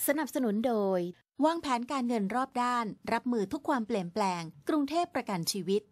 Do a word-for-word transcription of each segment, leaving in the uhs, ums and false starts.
สนับสนุนโดยวางแผนการเงินรอบด้านรับมือทุกความเปลี่ยนแปลงกรุงเทพประกันชีวิต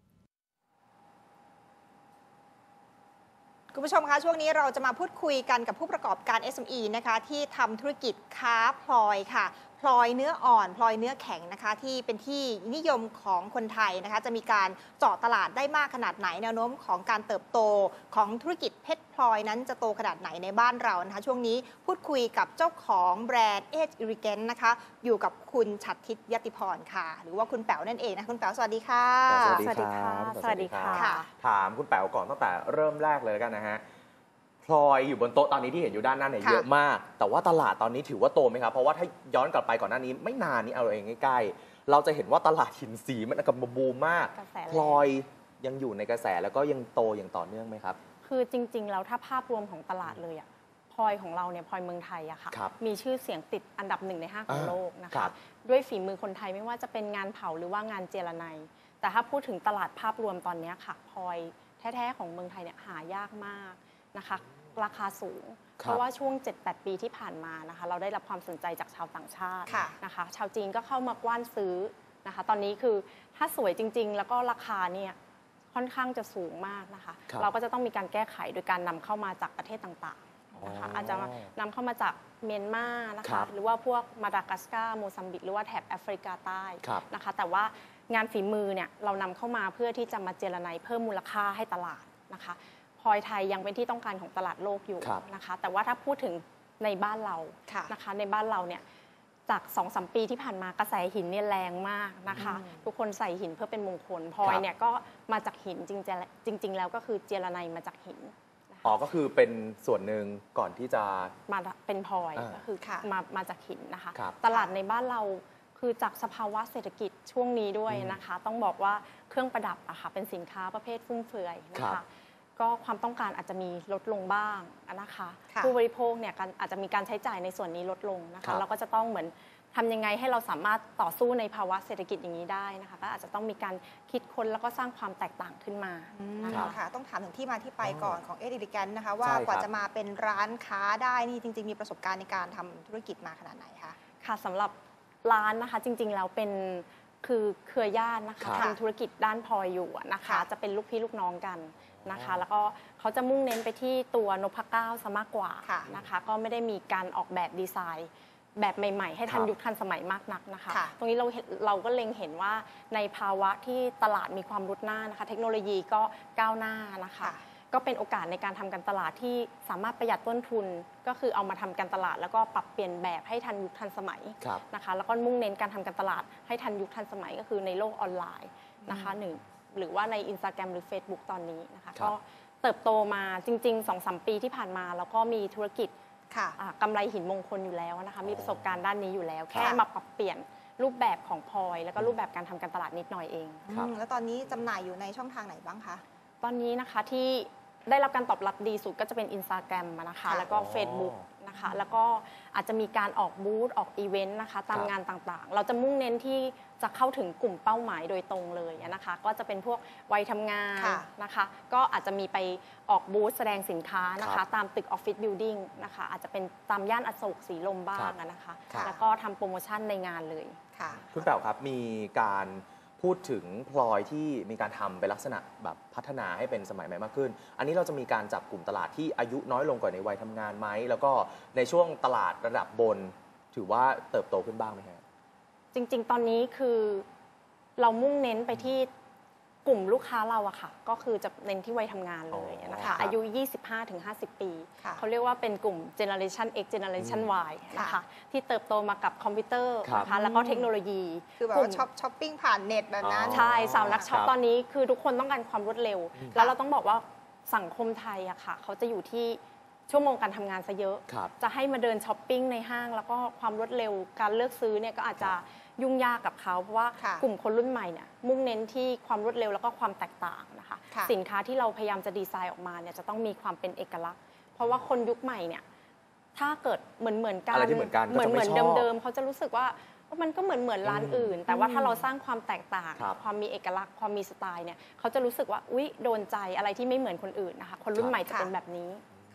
คุณผู้ชมคะช่วงนี้เราจะมาพูดคุยกันกับผู้ประกอบการ เอส เอ็ม อี นะคะที่ทำธุรกิจค้าพลอยค่ะพลอยเนื้ออ่อนพลอยเนื้อแข็งนะคะที่เป็นที่นิยมของคนไทยนะคะจะมีการเจาะตลาดได้มากขนาดไหนแนวโน้มของการเติบโตของธุรกิจเพชรพลอยนั้นจะโตขนาดไหนในบ้านเรานะคะช่วงนี้พูดคุยกับเจ้าของแบรนด์ Edge Elegance นะคะอยู่กับคุณฉัตรทิพย์ยติพรค่ะหรือว่าคุณแป๋วนั่นเองนะคุณแป๋วสวัสดีค่ะสวัสดีค่ะสวัสดีค่ะถามคุณแป๋วก่อนตั้งแต่เริ่มแรกเลยกันนะฮะพลอยอยู่บนโต๊ะตอนนี้ที่เห็นอยู่ด้านหน้าเนี่ยเยอะมากแต่ว่าตลาดตอนนี้ถือว่าโตไหมครับเพราะว่าถ้าย้อนกลับไปก่อนหน้านี้ไม่นานนี้เอาเองใกล้ๆเราจะเห็นว่าตลาดหินสีมันกำลังบูมมากพลอยยังอยู่ในกระแสแล้วก็ยังโตอย่างต่อเนื่องไหมครับคือจริงๆแล้วถ้าภาพรวมของตลาดเลยอะพลอยของเราเนี่ยพลอยเมืองไทยอะค่ะมีชื่อเสียงติดอันดับหนึ่งในห้าของโลกนะคะด้วยฝีมือคนไทยไม่ว่าจะเป็นงานเผาหรือว่างานเจรไนแต่ถ้าพูดถึงตลาดภาพรวมตอนนี้ค่ะพลอยแท้ๆของเมืองไทยเนี่ยหายากมากนะคะราคาสูงเพราะว่าช่วง เจ็ดแปด ปีที่ผ่านมานะคะเราได้รับความสนใจจากชาวต่างชาตินะคะชาวจีนก็เข้ามากว้านซื้อนะคะตอนนี้คือถ้าสวยจริงๆแล้วก็ราคาเนี่ยค่อนข้างจะสูงมากนะคะเราก็จะต้องมีการแก้ไขโดยการนำเข้ามาจากประเทศต่างๆนะคะอาจจะนำเข้ามาจากเมียนมานะคะหรือว่าพวกมาดากัสการ์โมซัมบิกหรือว่าแถบแอฟริกาใต้นะคะแต่ว่างานฝีมือเนี่ยเรานำเข้ามาเพื่อที่จะมาเจรไนเพิ่มมูลค่าให้ตลาดนะคะพลอยไทยยังเป็นที่ต้องการของตลาดโลกอยู่นะคะแต่ว่าถ้าพูดถึงในบ้านเรานะคะในบ้านเราเนี่ยจาก สองถึงสาม ปีที่ผ่านมากระแสหินเนี่ยแรงมากนะคะทุกคนใส่หินเพื่อเป็นมงคลพลอยเนี่ยก็มาจากหินจริงๆจริงๆแล้วก็คือเจรไนมาจากหินอ๋อก็คือเป็นส่วนหนึ่งก่อนที่จะมาเป็นพลอยก็คือมามาจากหินนะคะตลาดในบ้านเราคือจากสภาวะเศรษฐกิจช่วงนี้ด้วยนะคะต้องบอกว่าเครื่องประดับอะค่ะเป็นสินค้าประเภทฟุ่มเฟือยนะคะก็ความต้องการอาจจะมีลดลงบ้างนะคะผู้บริโภคเนี่ยอาจจะมีการใช้จ่ายในส่วนนี้ลดลงนะคะเราก็จะต้องเหมือนทำยังไงให้เราสามารถต่อสู้ในภาวะเศรษฐกิจอย่างนี้ได้นะคะก็อาจจะต้องมีการคิดค้นแล้วก็สร้างความแตกต่างขึ้นมาค่ะต้องถามถึงที่มาที่ไปก่อนของ Edge Elegance นะคะว่ากว่าจะมาเป็นร้านค้าได้นี่จริงๆมีประสบการณ์ในการทำธุรกิจมาขนาดไหนคะค่ะสำหรับร้านนะคะจริงๆแล้วเป็นคือเครือญาตินะคะทำธุรกิจด้านพลอยอยู่นะคะจะเป็นลูกพี่ลูกน้องกันนะคะแล้วก็เขาจะมุ่งเน้นไปที่ตัวนพเก้าซะมากกว่านะคะก็ไม่ได้มีการออกแบบดีไซน์แบบใหม่ๆให้ทันยุคทันสมัยมากนักนะคะตรงนี้เราเราก็เล็งเห็นว่าในภาวะที่ตลาดมีความรุดหน้านะคะเทคโนโลยีก็ก้าวหน้านะคะก็เป็นโอกาสในการทำการตลาดที่สามารถประหยัดต้นทุนก็คือเอามาทำการตลาดแล้วก็ปรับเปลี่ยนแบบให้ทันยุคทันสมัยนะคะแล้วก็มุ่งเน้นการทำการตลาดให้ทันยุคทันสมัยก็คือในโลกออนไลน์นะคะหนึ่งหรือว่าใน Instagram หรือ Facebook ตอนนี้นะคะก็เติบโตมาจริงๆ สองถึงสาม ปีที่ผ่านมาแล้วก็มีธุรกิจกำไรหินมงคลอยู่แล้วนะคะมีประสบการณ์ด้านนี้อยู่แล้วแค่มาปรับเปลี่ยนรูปแบบของพลอยแล้วก็รูปแบบการทำการตลาดนิดหน่อยเองแล้วตอนนี้จำหน่ายอยู่ในช่องทางไหนบ้างคะตอนนี้นะคะที่ได้รับการตอบรับดีสุดก็จะเป็น Instagram นะคะแล้วก็ Facebook นะคะแล้วก็อาจจะมีการออกบูธออกอีเวนต์นะคะตามงานต่างๆเราจะมุ่งเน้นที่จะเข้าถึงกลุ่มเป้าหมายโดยตรงเลยนะคะก็จะเป็นพวกวัยทำงานนะคะก็อาจจะมีไปออกบูธแสดงสินค้านะคะตามตึกออฟฟิศบิลดิ้งนะคะอาจจะเป็นตามย่านอโศกสีลมบ้างนะคะแล้วก็ทำโปรโมชั่นในงานเลยคุณแป๋วครับมีการพูดถึงพลอยที่มีการทำเป็นลักษณะแบบพัฒนาให้เป็นสมัยใหม่มากขึ้นอันนี้เราจะมีการจับกลุ่มตลาดที่อายุน้อยลงกว่าในวัยทำงานไหมแล้วก็ในช่วงตลาดระดับบนถือว่าเติบโตขึ้นบ้างไหมครับจริงๆตอนนี้คือเรามุ่งเน้นไปที่กลุ่มลูกค้าเราอะค่ะก็คือจะเน้นที่วัยทำงานเลยนะคะอายุ ยี่สิบห้าถึงห้าสิบ ปีเขาเรียกว่าเป็นกลุ่ม Generation X Generation Y นะคะที่เติบโตมากับคอมพิวเตอร์นะคะแล้วก็เทคโนโลยีคือแบบว่าช็อปช้อปปิ้งผ่านเน็ตแบบนั้นใช่สาวนักช็อปตอนนี้คือทุกคนต้องการความรวดเร็วแล้วเราต้องบอกว่าสังคมไทยอะค่ะเขาจะอยู่ที่ชั่วโมงการทำงานซะเยอะจะให้มาเดินช้อปปิ้งในห้างแล้วก็ความรวดเร็วการเลือกซื้อเนี่ยก็อาจจะยุ่งยากกับเขาเพราะว่ากลุ่มคนรุ่นใหม่เนี่ยมุ่งเน้นที่ความรวดเร็วแล้วก็ความแตกต่างนะคะสินค้าที่เราพยายามจะดีไซน์ออกมาเนี่ยจะต้องมีความเป็นเอกลักษณ์เพราะว่าคนยุคใหม่เนี่ยถ้าเกิดเหมือนเหมือนกันเหมือนเหมือนเหมือนเดิมๆเขาจะรู้สึกว่ามันก็เหมือนเหมือนร้านอื่นแต่ว่าถ้าเราสร้างความแตกต่างความมีเอกลักษณ์ความมีสไตล์เนี่ยเขาจะรู้สึกว่าอุ๊ยโดนใจอะไรที่ไม่เหมือนคนอื่นนะคะคนรุ่นใหม่จะเป็นแบบนี้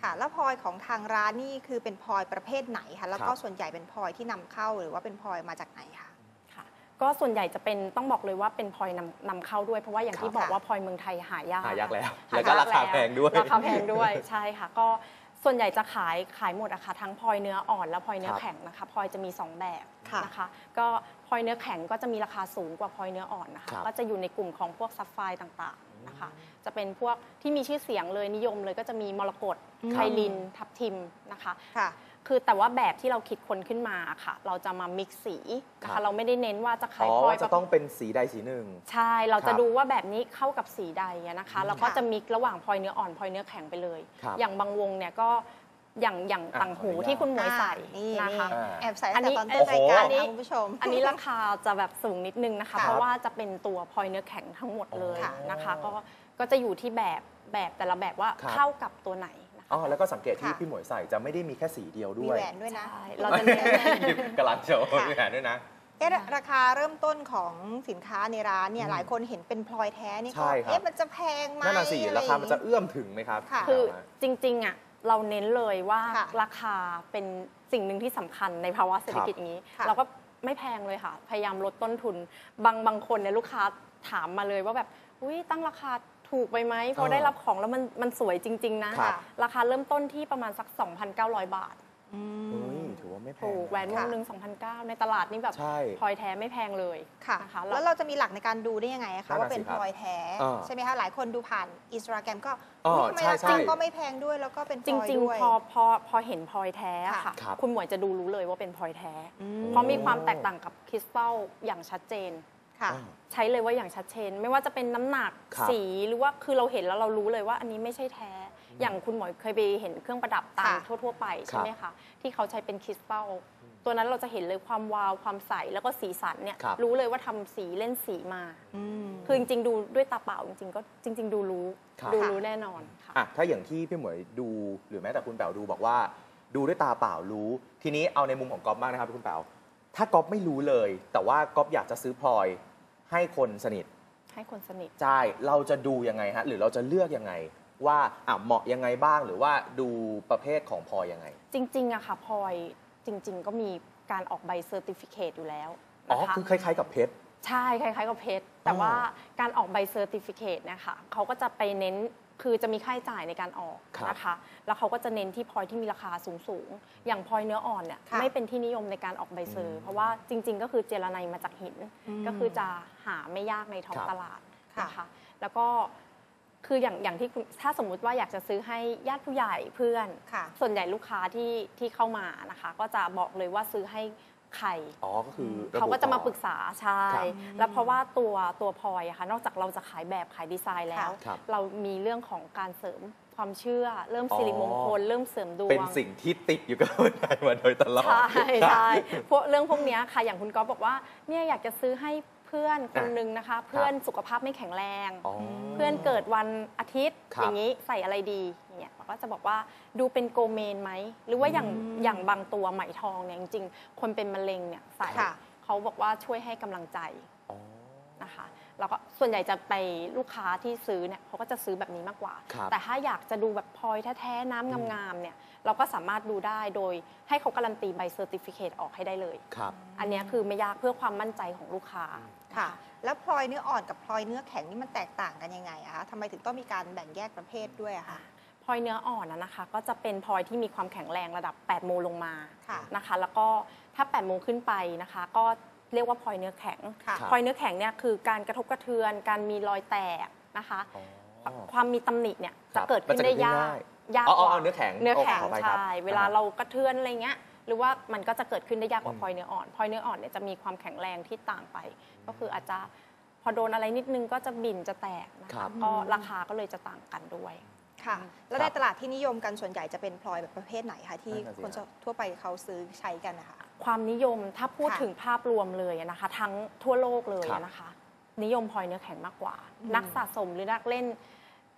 ค่ะแล้วพลอยของทางร้านนี่คือเป็นพลอยประเภทไหนคะแล้วก็ส่วนใหญ่เป็นพลอยที่นำเข้าหรือว่าเป็นพลอยมาจากไหนคะค่ะก็ส่วนใหญ่จะเป็นต้องบอกเลยว่าเป็นพลอยนำนำเข้าด้วยเพราะว่าอย่างที่บอกว่าพลอยเมืองไทยหายากหายากแล้วหแล้วก็ราคาแพงด้วยราคาแพงด้วยใช่ค่ะก็ส่วนใหญ่จะขายขายหมดอะค่ะทั้งพลอยเนื้ออ่อนและพลอยเนื้อแข็งนะคะพลอยจะมีสองแบบนะคะก็พลอยเนื้อแข็งก็จะมีราคาสูงกว่าพลอยเนื้ออ่อนนะคะก็จะอยู่ในกลุ่มของพวกซัฟไฟร์ต่างๆนะคะจะเป็นพวกที่มีชื่อเสียงเลยนิยมเลยก็จะมีมรกตไพลินทับทิมนะคะคือแต่ว่าแบบที่เราคิดค้นขึ้นมาค่ะเราจะมามิกซ์สีนะคะเราไม่ได้เน้นว่าจะขายพลอยจะต้องเป็นสีใดสีหนึ่งใช่เราจะดูว่าแบบนี้เข้ากับสีใดนะคะแล้วก็จะมิกซ์ระหว่างพลอยเนื้ออ่อนพลอยเนื้อแข็งไปเลยอย่างบางวงเนี่ยก็อย่างอย่างต่างหูที่คุณหมวยใส่นะคะแอบใส่ตั้งแต่ตอนต้นรายการนะคุณผู้ชมอันนี้ราคาจะแบบสูงนิดนึงนะคะเพราะว่าจะเป็นตัวพลอยเนื้อแข็งทั้งหมดเลยนะคะก็ก็จะอยู่ที่แบบแบบแต่ละแบบว่าเข้ากับตัวไหนอ๋อแล้วก็สังเกตที่พี่หมวยใส่จะไม่ได้มีแค่สีเดียวด้วยมีแหวนด้วยนะเราจะเน้นกำลังโชว์มีแหวนด้วยนะเอ๊ะราคาเริ่มต้นของสินค้าในร้านเนี่ยหลายคนเห็นเป็นพลอยแท้นี่ก็เอ๊ะมันจะแพงไหมนั่นน่ะสิราคามันจะเอื้อมถึงไหมครับคือจริงๆอ่ะเราเน้นเลยว่าราคาเป็นสิ่งหนึ่งที่สำคัญในภาวะเศรษฐกิจอย่างนี้เราก็ไม่แพงเลยค่ะพยายามลดต้นทุนบางบางคนเนี่ยลูกค้าถามมาเลยว่าแบบอุ้ยตั้งราคาถูกไปไหมพอได้รับของแล้วมันมันสวยจริงๆนะราคาเริ่มต้นที่ประมาณสัก สองพันเก้าร้อย บาทถือว่าไม่แพงถูกแหวนวงหนึ่ง สองพันเก้าร้อย ในตลาดนี่แบบพลอยแท้ไม่แพงเลยค่ะแล้วเราจะมีหลักในการดูได้ยังไงคะว่าเป็นพลอยแท้ใช่ไหมคะหลายคนดูผ่านอินสตาแกรมก็ทำไมราคาก็ไม่แพงด้วยแล้วก็เป็นพลอยด้วยจริงๆพอพอพอเห็นพลอยแท้ค่ะคุณหมวยจะดูรู้เลยว่าเป็นพลอยแท้เพราะมีความแตกต่างกับคริสตัลอย่างชัดเจนใช้เลยว่าอย่างชัดเจนไม่ว่าจะเป็นน้ำหนักสีหรือว่าคือเราเห็นแล้วเรารู้เลยว่าอันนี้ไม่ใช่แท้อย่างคุณหมวยเคยไปเห็นเครื่องประดับตามทั่วๆไปใช่ไหมคะที่เขาใช้เป็นคริสตัลตัวนั้นเราจะเห็นเลยความวาวความใสแล้วก็สีสันเนี่ยรู้เลยว่าทำสีเล่นสีมาคือจริงๆดูด้วยตาเปล่าจริงๆก็จริงๆดูรู้ดูรู้แน่นอนค่ะถ้าอย่างที่พี่หมวยดูหรือแม้แต่คุณแป๋วดูบอกว่าดูด้วยตาเปล่ารู้ทีนี้เอาในมุมของก๊อฟบ้างนะครับคุณแป๋วถ้าก๊อฟไม่รู้เลยแต่ว่าก๊อฟอยากจะซื้อพลอยให้คนสนิทให้คนสนิทใช่เราจะดูยังไงฮะหรือเราจะเลือกยังไงว่าอ่ะเหมาะยังไงบ้างหรือว่าดูประเภทของพลอยยังไงจริงๆอะค่ะพลอยจริงๆก็มีการออกใบเซอร์ติฟิเคตอยู่แล้วอ๋อคือคล้ายๆกับเพชรใช่คล้ายๆกับเพชรแต่ว่าการออกใบเซอร์ติฟิเคตเนี่ยค่ะเขาก็จะไปเน้นคือจะมีค่าใช้จ่ายในการออกนะคะแล้วเขาก็จะเน้นที่พลอยที่มีราคาสูงๆอย่างพลอยเนื้ออ่อนเนี่ยไม่เป็นที่นิยมในการออกใบเซอร์เพราะว่าจริงๆก็คือเจลาไนมาจากหินก็คือจะหาไม่ยากในท้องตลาดนะคะแล้วก็คืออย่างอย่างที่ถ้าสมมุติว่าอยากจะซื้อให้ญาติผู้ใหญ่เพื่อนส่วนใหญ่ลูกค้าที่ที่เข้ามานะคะก็จะบอกเลยว่าซื้อให้ไข่อ๋อก็คือเขาก็จะมาปรึกษาใช่แล้วเพราะว่าตัวตัวพลอยอะค่ะนอกจากเราจะขายแบบขายดีไซน์แล้วเรามีเรื่องของการเสริมความเชื่อเริ่มสิริมงคลเริ่มเสริมดวงเป็นสิ่งที่ติดอยู่กับคนไทยมาโดยตลอดใช่ใช่พวกเรื่องพวกนี้ค่ะอย่างคุณก๊อฟบอกว่าเนี่ยอยากจะซื้อให้เพื่อนคนนึงนะคะเพื่อนสุขภาพไม่แข็งแรงเพื่อนเกิดวันอาทิตย์อย่างนี้ใส่อะไรดีเนี่ยเราก็จะบอกว่าดูเป็นโกเมนไหมหรือว่าอย่างอย่างบางตัวไหมทองเนี่ยจริงๆคนเป็นมะเร็งเนี่ยใส่เขาบอกว่าช่วยให้กำลังใจนะคะแล้วก็ส่วนใหญ่จะไปลูกค้าที่ซื้อเนี่ยเขาก็จะซื้อแบบนี้มากกว่าแต่ถ้าอยากจะดูแบบพลอยแท้ๆน้ำงามๆเนี่ยเราก็สามารถดูได้โดยให้เขาการันตีใบเซอร์ติฟิเคตออกให้ได้เลยอันนี้คือไม่ยากเพื่อความมั่นใจของลูกค้าค่ะแล้วพลอยเนื้ออ่อนกับพลอยเนื้อแข็งนี่มันแตกต่างกันยังไงอะคะทำไมถึงต้องมีการแบ่งแยกประเภทด้วยอะคะพลอยเนื้ออ่อนนะคะก็จะเป็นพลอยที่มีความแข็งแรงระดับแปดโมลงมานะคะแล้วก็ถ้าแปดโมขึ้นไปนะคะก็เรียกว่าพลอยเนื้อแข็งพลอยเนื้อแข็งเนี่ยคือการกระทบกระเทือนการมีรอยแตกนะคะความมีตำหนิเนี่ยจะเกิดขึ้นได้ยากยากกว่าเนื้อแข็งเนื้อแข็งใช่เวลาเรากระเทือนอะไรเงี้ยหรือว่ามันก็จะเกิดขึ้นได้ยากกว่าพลอยเนื้ออ่อนพลอยเนื้ออ่อนเนี่ยจะมีความแข็งแรงที่ต่างไปก็คืออาจจะพอโดนอะไรนิดนึงก็จะบิ่นจะแตกนะคะก็ราคาก็เลยจะต่างกันด้วยค่ะแล้วในตลาดที่นิยมกันส่วนใหญ่จะเป็นพลอยแบบประเภทไหนคะที่คนทั่วไปเขาซื้อใช้กันนะคะความนิยมถ้าพูดถึงภาพรวมเลยนะคะทั้งทั่วโลกเลยนะคะนิยมพลอยเนื้อแข็งมากกว่านักสะสมหรือนักเล่น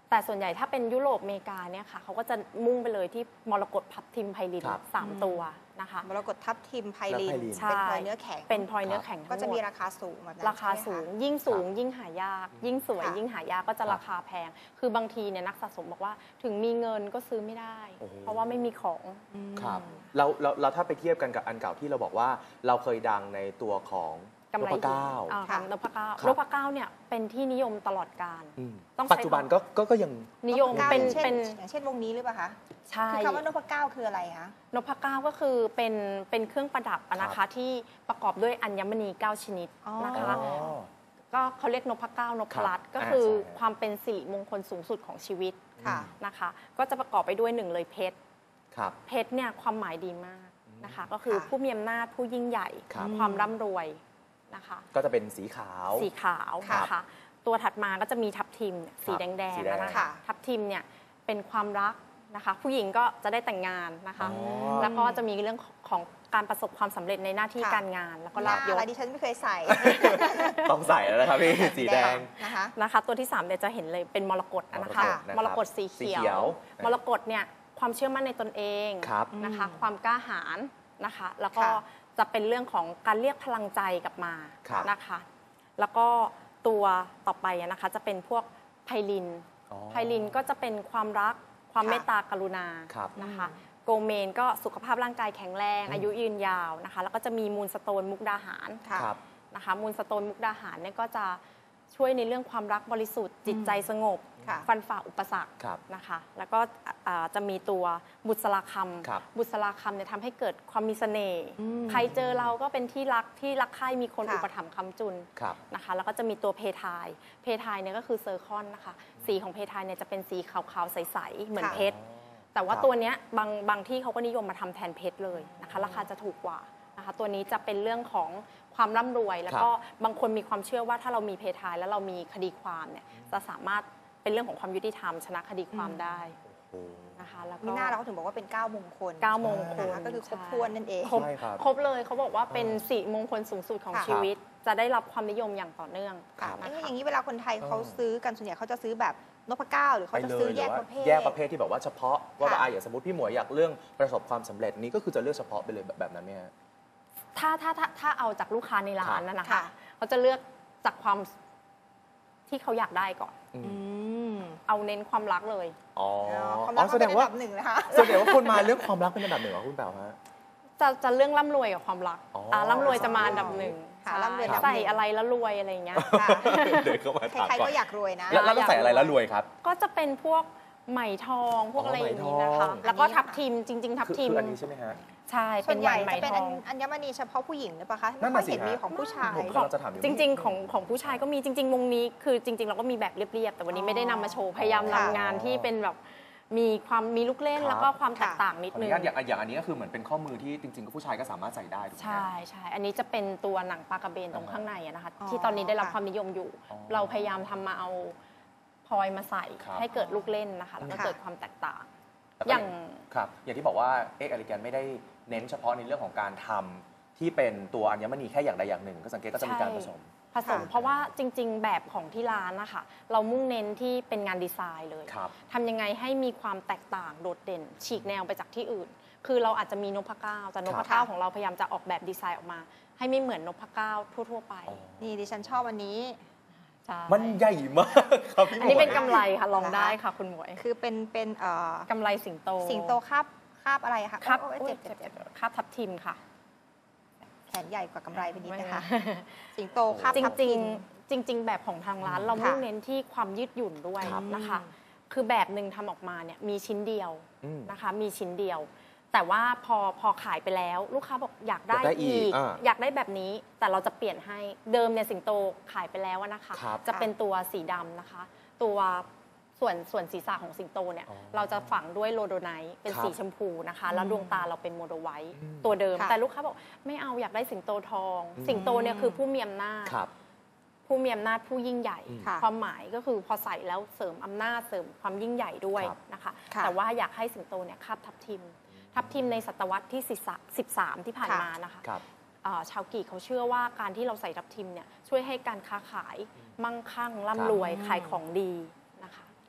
แต่ส่วนใหญ่ถ้าเป็นยุโรปอเมริกาเนี่ยค่ะเขาก็จะมุ่งไปเลยที่มรกตทับทิมไพลินครับสามตัวนะคะมรกตทับทิมไพลินแล้วไพลินเป็นพลอยเนื้อแข็งเป็นพลอยเนื้อแข็งก็ทั้งจะหมมีดราคาสูงแบบนั้นราคาใช่ไหมะสูง ยิ่งสูงครับยิ่งหายาก ยิ่งสวยค่ะยิ่งหายากก็จะครับราคาแพง คือบางทีเนี่ยนักสะสมบอกว่าถึงมีเงินก็ซื้อไม่ได้โอ้โหเพราะว่าไม่มีของอืมครับแล้วแล้วแล้วถ้าไปเทียบกันกับอันเก่าที่เราบอกว่าเราเคยดังในตัวของกำไรนพเก้าอ่าค่ะนพเก้าครับนพเก้าเนี่ยเป็นที่นิยมตลอดกาลอืมต้องใช้ปัจจุบันก็ก็ก็ยังนิยมนพก้าเป็นอย่างเช่นเป็นอย่างเช่นวงนี้หรือเปล่าคะใช่คือคำว่านพเก้าคืออะไรคะนพเก้าก็คือเป็นเป็นเครื่องประดับอะนะครัคะบที่ประกอบด้วยอัญมณีเก้าชนิดอ๋อนะคะอ๋อก็เขาเรียกนพเก้านพรัตน์ครับก็คือใช่ความเป็นสิริมงคลสูงสุดของชีวิตค่ะนะคะ ก็จะประกอบไปด้วยหนึ่งเลยเพชรครับเพชรเนี่ยความหมายดีมากนะคะ ก็คือค่ะผู้มีอำนาจผู้ยิ่งใหญ่ครับความร่ำรวยนะคะก็จะเป็นสีขาวสีขาวค่ะนะคะ ตัวถัดมาก็จะมีทับทิมเนี่ยสีครับแดงสีแดงๆนะคะค่ะทับทิมเนี่ยเป็นความรักนะคะ ผู้หญิงก็จะได้แต่งงานนะคะอ๋อแล้วก็จะมีเรื่องของการประสบความสำเร็จในหน้าที่ค่ะการงาน แล้วก็หลาน้าบยอะไรศดิฉันไม่เคยใส่ต้องใส่แล้วนะครับพี่ สีแดงนะคะนะคะ ตัวที่สามเนี่ยจะเห็นเลยเป็นมรกตนะคะมรกตนะครับมรกตสีเขีสีเขียยว วมรกตเนี่ยความเชื่อมั่นในตนเองครับนะคะอืมความกล้าหาญนะคะ แล้วก็ค่ะจะเป็นเรื่องของการเรียกพลังใจกลับมาครับนะคะ แล้วก็ตัวต่อไปอะนะคะจะเป็นพวกไพลินอ๋อไพลินก็จะเป็นความรักความค่ะเมตตากรุณาครับนะคะ โกเมนก็สุขภาพร่างกายแข็งแรงอืมอายุยืนยาวนะคะ แล้วก็จะมีมูลสโตนมุกดาหารค่ะครับนะคะ มูลสโตนมุกดาหารเนี่ยก็จะช่วยในเรื่องความรักบริสุทธิ์จิตใจสงบค่ะฟันฝ่าอุปสรรคครับนะคะ แล้วก็อ่าจะมีตัวบุษราคครับำบุษราคำเนี่ยทำให้เกิดความมีเสน่ห์อืมใครเจอเราก็เป็นที่รักที่รักใคร่มีคนค่ะอุปถัมภ์ค้ำจุนครับนะคะ แล้วก็จะมีตัวเพทาย เพทายเนี่ยก็คือเซอร์คอนนะคะ สีของเพทายเนี่ยจะเป็นสีขาวๆใสๆเหมือนค่ะเพชร แต่ว่าครับตัวเนี้ยบางบางที่เขาก็นิยมมาทำแทนเพชรเลยนะคะราคาจะถูกกว่านะคะตัวนี้จะเป็นเรื่องของความร่ำรวย แล้วก็บางคนมีความเชื่อว่าถ้าเรามีเพทายแล้วเรามีคดีความเนี่ยจะสามารถเป็นเรื่องของความยุติธรรมชนะคดีความได้โอ้นะคะแล้วก็มีหน้าเราก็ถึงบอกว่าเป็นเก้ามงคลเก้ามงคลนะคะก็คือครบใช่ถ้วนนั่นเองครบใช่ครับครบเลยเขาบอกว่าเป็นสิริมงคลสูงสุดของค่ะชีวิต จะได้รับความนิยมอย่างต่อเนื่องค่ะนะเอ๊ะคะอย่างนี้เวลาคนไทยเขาเออซื้อกันส่วนใหญ่เขาจะซื้อแบบนพเก้าหรือไปเขาจะเลซื้อยหแยรืกอว่าประเภทแยกประเภทที่แบบว่าเฉพาะว่าแบบค่ะอ่ะอย่างสมมติพี่หมวยอยากเรื่องประสบความสำเร็จนี้ก็คือจะเลือกเฉพาะไปเลยแบบแบบนั้นเนี่ยถ้าถ้าถ้าถ้าเอาจากลูกค้าในร้านนะนะค่ะคะเขาจะเลือกจากความที่เขาอยากได้ก่อนอืมอืมเอาเน้นความรักเลยอ๋อความอ๋รัอก แสเขาดเป็นงอันว่าดับหนึ่งนะคะแสดงว่าคนมาเรื่องความรักเป็นอันดับหนึ่งเหรอคุณแป๋วฮะจะจะเรื่องร่ำรวยกับความรักอ๋ออ่าร่ำรวยจะมาอันดับหนึ่งค่ะใช่ร่ำรวยอันดับหนึ่งใส่อะไรแล้วรวยอะไรอย่างเงี้ยค่ะเดินเข้ามาถามใครๆก่อก็นอยากรวยนะแล้วแล้วต้องใส่อะไรแล้วรวยครับก็จะเป็นพวกไหมทองพวกอ๋ออะไรอย่างนี้ไหมนะทอคะงแล้วก็อันนี้ทับทิมจริง ๆ ทับคือทิมคืออันนี้ใช่ไหมฮะใช่ส่เป็วนนใหญ่ไหมจะเป็นทอัองญอัญมณีเฉพาะผู้หญิงหรือเปล่าคะนั่ไม่นค่อยน่ะสิเห็นมีฮะของผู้ชายผมกำลังจะถามอยู่จริง ๆ ของของผู้ชายก็มีจริง ๆ วงนี้คือจริง ๆ เราก็มีแบบเรียบๆแต่วันนี้ไม่ได้นำมาโชว์พยายามค่ะนำงานที่เป็นแบบมีความมีลูกเล่นครับแล้วก็ความแตกต่างนิดขออนึนุงญาตอย่างอย่างอันนี้ก็คือเหมือนเป็นข้อมือที่จริงๆก็ผู้ชายก็สามารถใส่ได้ถูกไหมฮะใช่ใช่อันนี้จะเป็นตัวหนังปลากระเบนตรงข้างในอะนะคะอ๋อที่ตอนนี้ได้รับค่ะความนิยมอยู่อ๋อเราพยายามทำมาเอาพลอยมาใส่ครับให้เกิดลูกเล่นนะคะ แล้วก็ค่ะเกิดความแตกต่างแต่ก็อย่างครับอย่างที่บอกว่าเอ็กอลิแกนไม่ได้เน้นเฉพาะในเรื่องของการทำที่เป็นตัวอัญมณีแค่อย่างใดอย่างหนึ่ง ก็สังเกตก็จะมีการผสมผสมค่ะเพราะว่าจริง ๆ แบบของที่ร้านนะคะเรามุ่งเน้นที่เป็นงานดีไซน์เลยครับทำยังไงให้มีความแตกต่างโดดเด่น ฉีกแนวไปจากที่อื่น คือเราอาจจะมีนพเก้าแต่นพเก้าของเราพยายามจะออกแบบดีไซน์ออกมา ให้ไม่เหมือนนพเก้าทั่ว ๆ ไปอ๋อนี่ดิฉันชอบอันนี้ใช่มันใหญ่มากครับพี่หมวยอันนี้เป็นกำไรค่ะลองนะคะได้ค่ะคุณหมวยคือเป็นเป็นเอ่อกำไรสิงโตสิงโตคาบคาบอะไรคะครับโอ้ยอุ๊ยเจ็บเจ็บเจ็บคาบทับทิมค่ะแขนใหญ่กว่ากำไรไปนิดนะคะไม่สิงโตคาบจทับริทิงมๆ จริง ๆ แบบของทางร้านอืมเรามุ่งค่ะเน้นที่ความยืดหยุ่นด้วยครับนะคะอืมคือแบบหนึ่งทำออกมาเนี่ยมีชิ้นเดียวอืมนะคะ มีชิ้นเดียว แต่ว่าพอพอขายไปแล้วลูกค้าบอกอยากได้อยากได้อีอีกกอ่าอยากได้แบบนี้ แต่เราจะเปลี่ยนให้เดิมเนี่ยสิงโตขายไปแล้วอะนะคะครับจะเป็นตัวสีดำนะคะ ตัวส่วนส่วนศีรษะของสิงโตเนี่ยอ๋อเราจะฝังด้วยโลโดไนท์เป็นครับสีชมพูนะคะ แล้วดวงตาเราเป็นโมโดไวท์อืมตัวเดิมค่ะแต่ลูกค้าบอกไม่เอาอยากได้สิงโตทองอืมสิงโตเนี่ยคือผู้มีอำนาจครับผู้มีอำนาจผู้ยิ่งใหญ่อืมค่ะความหมายก็คือพอใส่แล้วเสริมอำนาจเสริมความยิ่งใหญ่ด้วยครับนะคะค่ะแต่ว่าอยากให้สิงโตเนี่ยคาบทับทิม ทับทิมในศตวรรษที่สิบสามที่ผ่านค่ะมานะคะครับเอ่อชาวกรีกเขาเชื่อว่าการที่เราใส่ทับทิมเนี่ยช่วยให้การค้าขายมั่งคั่งร่ำรวยครับขายของดีนะคะ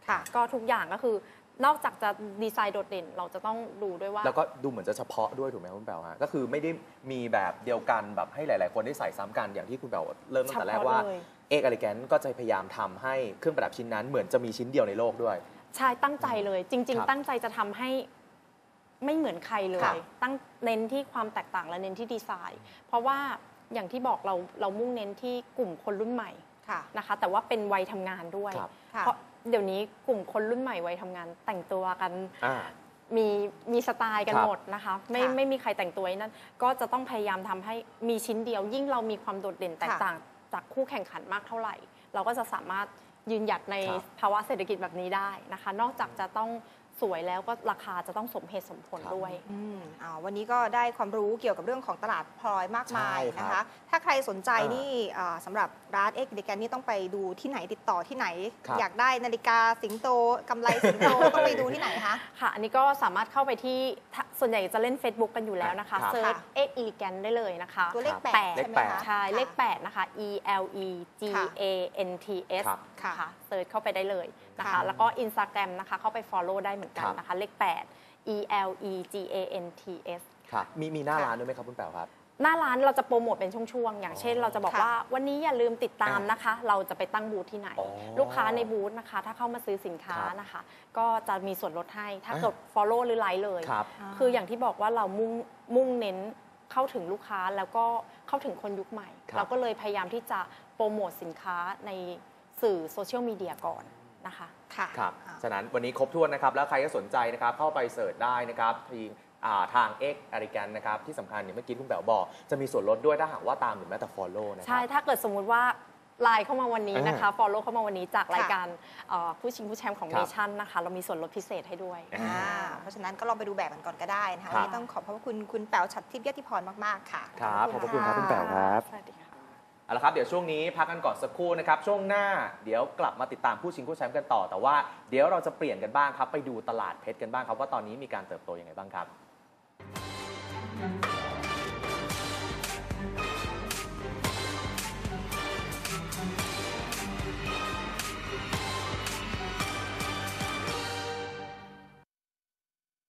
ค่ะก็ทุกอย่างก็คือนอกจากจะดีไซน์โดดเด่นเราจะต้องดูด้วยว่าแล้วก็ดูเหมือนจะเฉพาะด้วยถูกไหมคุณแป๋วฮะก็คือไม่ได้มีแบบเดียวกันแบบให้หลาย ๆ คนได้ใส่ซ้ำกันอย่างที่คุณแป๋วเริ่มตั้งแต่แรกว่าเอกอลิแกนก็จะพยายามทำให้เครื่องประดับชิ้นนั้นเหมือนจะมีชิ้นเดียวในโลกด้วยใช่ตั้งใจเลยจริง ๆ ตั้งใจจะทำให้ไม่เหมือนใครเลยตั้งเน้นที่ความแตกต่างและเน้นที่ดีไซน์เพราะว่าอย่างที่บอกเราเรามุ่งเน้นที่กลุ่มคนรุ่นใหม่นะคะแต่ว่าเป็นวัยทำงานด้วยเพราะเดี๋ยวนี้กลุ่มคนรุ่นใหม่วัยทำงานแต่งตัวกันมีมีสไตล์กันหมดนะคะไม่ไม่มีใครแต่งตัวนั่นก็จะต้องพยายามทำให้มีชิ้นเดียวยิ่งเรามีความโดดเด่นแตกต่างจากคู่แข่งขันมากเท่าไหร่เราก็จะสามารถยืนหยัดในภาวะเศรษฐกิจแบบนี้ได้นะคะนอกจากจะต้องสวยแล้วก็ราคาจะต้องสมเหตุสมผลด้วยอืมอ่าวันนี้ก็ได้ความรู้เกี่ยวกับเรื่องของตลาดพลอยมากมายนะคะถ้าใครสนใจนี่สำหรับร้านเอ็กเดแกนนี่ต้องไปดูที่ไหนติดต่อที่ไหนอยากได้นาฬิกาสิงโตกำไรสิงโต ต้องไปดูที่ไหนคะค่ะอันนี้ก็สามารถเข้าไปที่ส่วนใหญ่จะเล่น Facebook กันอยู่แล้วนะคะเซิร์ชเอ็กอีลิแกนได้เลยนะคะตัวเลขแปดใช่ไหมคะใช่เลขแปดนะคะ E L E G A N T S ค่ะเซิร์ชเข้าไปได้เลยนะคะแล้วก็ Instagram นะคะเข้าไป follow ได้เหมือนกันนะคะเลขแปด E L E G A N T S ครับมีมีหน้าร้านด้วยไหมครับคุณแป๋วครับหน้าร้านเราจะโปรโมทเป็นช่วงๆอย่างเช่นเราจะบอกว่าวันนี้อย่าลืมติดตามนะคะเราจะไปตั้งบูธที่ไหนลูกค้าในบูธนะคะถ้าเข้ามาซื้อสินค้านะคะก็จะมีส่วนลดให้ถ้ากด follow หรือไลค์เลยคืออย่างที่บอกว่าเรามุ่งมุ่งเน้นเข้าถึงลูกค้าแล้วก็เข้าถึงคนยุคใหม่เราก็เลยพยายามที่จะโปรโมทสินค้าในสื่อโซเชียลมีเดียก่อนนะคะค่ะครับฉะนั้นวันนี้ครบถ้วนนะครับแล้วใครก็สนใจนะครับเข้าไปเสิร์ชได้นะครับทีทาง X อริแกนนะครับที่สำคัญอย่างเมื่อกี้คุณแป๋วบอกจะมีส่วนลดด้วยถ้าหากว่าตามหรือแม้แต่ follow นะครับใช่ถ้าเกิดสมมุติว่าไลน์เข้ามาวันนี้นะคะ follow เข้ามาวันนี้จากรายการผู้ชิงผู้แชมป์ของเนชั่นนะคะเรามีส่วนลดพิเศษให้ด้วยเพราะฉะนั้นก็ลองไปดูแบบกันก่อนก็ได้นะคะวันนี้ต้องขอบพระคุณคุณแป๋วฉัตรทิพย์ยติพรมากๆค่ะครับขอบพระคุณครับคุณแป๋วครับสวัสดีค่ะเอาละครับเดี๋ยวช่วงนี้พักกันก่อนสักครู่นะครับช่วงหน้าเดี๋ยวกลับมาติดตามผู้ชิงผู้แชมป์กันต่อแต่ว่าเดี๋ยวเราจะเปลี่ยนกันบ้างครับไปดูตลาดเพชรกันบ้างครับว่าตอนนี้มีการเติบโตยังไงบ้างครับ